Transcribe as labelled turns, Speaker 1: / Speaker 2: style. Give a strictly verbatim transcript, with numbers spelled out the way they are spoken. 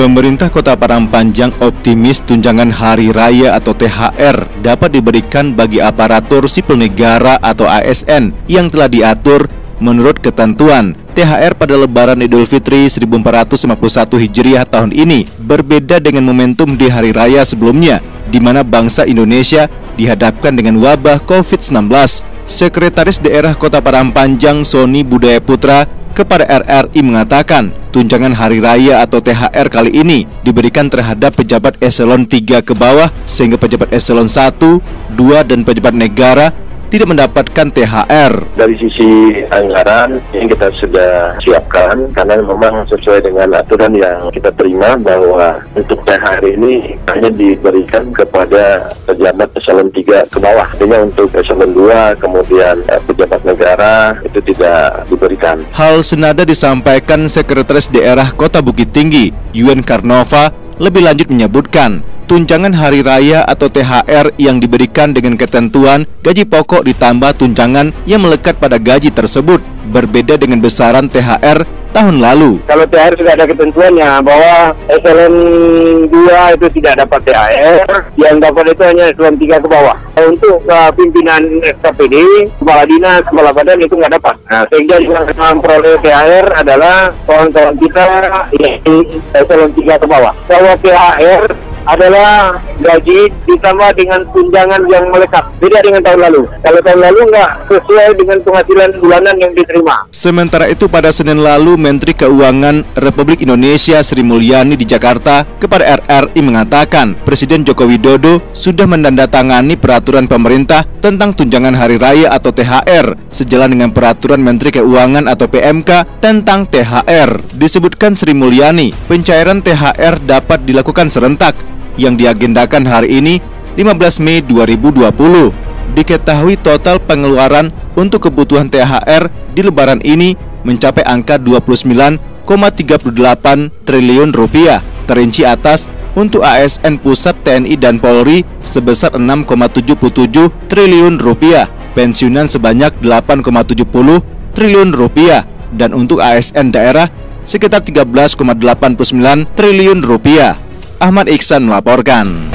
Speaker 1: Pemerintah Kota Parangpanjang optimis tunjangan hari raya atau T H R dapat diberikan bagi aparatur sipil negara atau A S N yang telah diatur menurut ketentuan. T H R pada Lebaran Idul Fitri seribu empat ratus lima puluh satu Hijriah tahun ini berbeda dengan momentum di hari raya sebelumnya, di mana bangsa Indonesia dihadapkan dengan wabah covid sembilan belas. Sekretaris Daerah Kota Parangpanjang Sony Budaya Putra kepada R R I mengatakan, tunjangan hari raya atau T H R kali ini diberikan terhadap pejabat eselon tiga ke bawah, sehingga pejabat eselon satu, dua, dan pejabat negara tidak mendapatkan T H R.
Speaker 2: Dari sisi anggaran yang kita sudah siapkan, karena memang sesuai dengan aturan yang kita terima bahwa untuk T H R ini hanya diberikan kepada pejabat eselon tiga ke bawah. Artinya untuk eselon dua, kemudian pejabat negara itu tidak diberikan.
Speaker 1: Hal senada disampaikan Sekretaris Daerah Kota Bukit Tinggi, Yuen Karnova, lebih lanjut menyebutkan, tunjangan hari raya atau T H R yang diberikan dengan ketentuan gaji pokok ditambah tunjangan yang melekat pada gaji tersebut, berbeda dengan besaran T H R tahun lalu.
Speaker 3: Kalau T H R sudah ada ketentuannya bahwa eselon dua itu tidak dapat T H R, yang dapat itu hanya eselon tiga ke bawah. Untuk uh, pimpinan S K P D, kepala dinas, kepala badan itu nggak dapat. Nah, sehingga yang memperoleh T H R adalah kawan-kawan kita yang eselon tiga ke bawah. Kalau T H R adalah gaji ditambah dengan tunjangan yang melekat, beda dengan tahun lalu. Kalau tahun lalu nggak sesuai dengan penghasilan bulanan yang diterima.
Speaker 1: Sementara itu pada Senin lalu, Menteri Keuangan Republik Indonesia Sri Mulyani di Jakarta kepada R R I mengatakan, Presiden Joko Widodo sudah menandatangani peraturan pemerintah tentang tunjangan hari raya atau T H R sejalan dengan peraturan Menteri Keuangan atau P M K tentang T H R. Disebutkan Sri Mulyani, pencairan T H R dapat dilakukan serentak yang diagendakan hari ini lima belas Mei dua ribu dua puluh. Diketahui total pengeluaran untuk kebutuhan T H R di Lebaran ini mencapai angka dua puluh sembilan koma tiga delapan triliun rupiah. Terinci atas untuk A S N Pusat, T N I dan Polri sebesar enam koma tujuh tujuh triliun rupiah, pensiunan sebanyak delapan koma tujuh nol triliun rupiah, dan untuk A S N daerah sekitar tiga belas koma delapan sembilan triliun rupiah. Ahmad Iksan melaporkan.